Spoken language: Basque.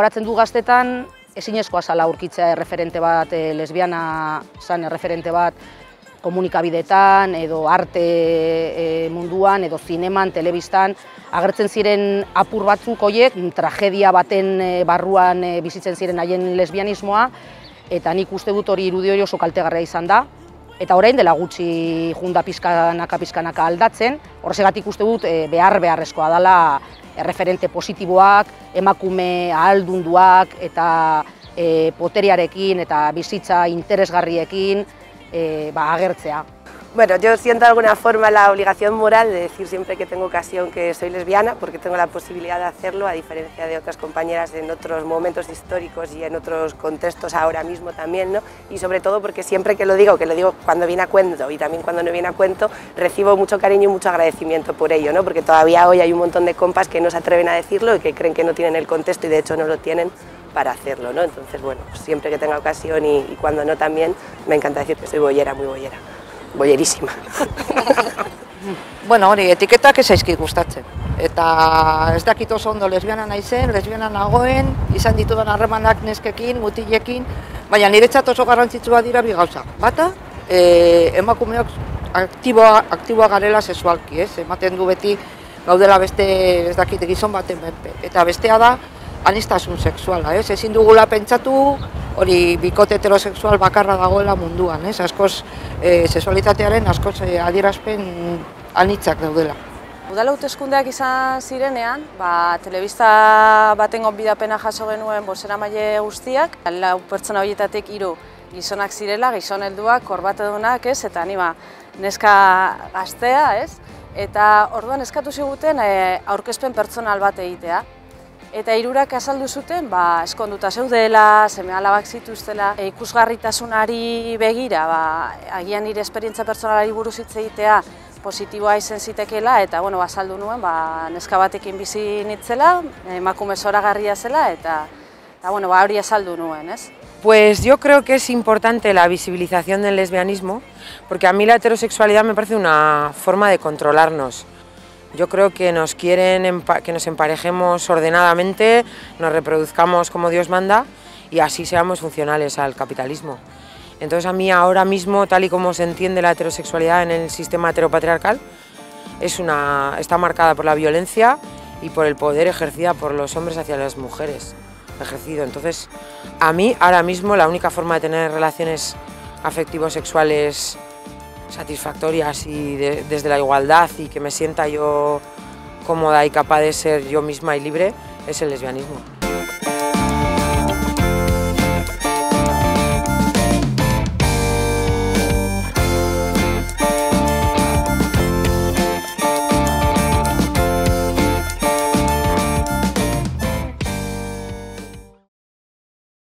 gogoratzen du gaztetan, ezinezkoa zala aurkitzea erreferente bat, lesbiana zan erreferente bat, komunikabidetan, edo arte munduan, edo zineman, telebistan, agertzen ziren apur batzuk horiek, tragedia baten barruan bizitzen ziren haien lesbianismoa, eta nik uste dut hori irudi hori oso kaltegarria izan da, eta orain dela gutxi junda pizkanaka aldatzen, horregatik uste dut beharrezkoa dela erreferente positiboak, emakume ahaldunduak eta poteriarekin eta bizitza interesgarriekin agertzea. Bueno, yo siento de alguna forma la obligación moral de decir siempre que tengo ocasión que soy lesbiana, porque tengo la posibilidad de hacerlo, a diferencia de otras compañeras en otros momentos históricos y en otros contextos ahora mismo también, ¿no? Y sobre todo porque siempre que lo digo cuando viene a cuento y también cuando no viene a cuento, recibo mucho cariño y mucho agradecimiento por ello, ¿no? Porque todavía hoy hay un montón de compas que no se atreven a decirlo y que creen que no tienen el contexto y de hecho no lo tienen para hacerlo, ¿no? Entonces, bueno, siempre que tenga ocasión y cuando no también, me encanta decir que soy boyera, muy boyera. Boyerísima. Bueno, hori, etiketak ez zaizkit gustatzen. Eta ez dakit oso ondo lesbiana naizen, lesbiana nagoen, izan ditudan harremanak neskekin, mutilekin, baina niretzat oso garrantzitsua dira bi gauza. Bata, emakumeok aktiboa garela sexualki, ez? Ematen du beti gaudela beste, ez dakit, gizon baten menpe. Eta bestea da, aniztasun sexuala, ez? Ezin dugula pentsatu hori bikote heterosexual bakarra dagoela munduan, ez? Askoz, sexualitatearen askoz adierazpen anitzak daudela. Udal hauteskundeak izan zirenean, telebista baten gonbidapena jaso genuen bozeramaile guztiak, 4 pertsona horietatik 3 gizonak zirela, gizon helduak, korbatedunak, ez? Eta anima neska gaztea, ez? Eta orduan eskatu ziguten aurkezpen pertsonal bat egitea. Eta 3 azaldu zuten, eskonduta zeudela, seme-alabak zituztela, ikusgarritasunari begira, agian nire esperientzia pertsonalari buruz hitz egitea positiboa izen zitekeela, eta azaldu nuen, neska batekin bizi nitzela, emakume zoragarria zela, eta hori azaldu nuen, ez? Pues yo creo que es importante la visibilización del lesbianismo, porque a mí la heterosexualidad me parece una forma de controlarnos. Yo creo que nos quieren que nos emparejemos ordenadamente, nos reproduzcamos como Dios manda y así seamos funcionales al capitalismo. Entonces a mí ahora mismo, tal y como se entiende la heterosexualidad en el sistema heteropatriarcal, está marcada por la violencia y por el poder ejercida por los hombres hacia las mujeres. Entonces a mí ahora mismo la única forma de tener relaciones afectivo-sexuales satisfactorias y desde la igualdad y que me sienta yo cómoda y capaz de ser yo misma y libre es el lesbianismo.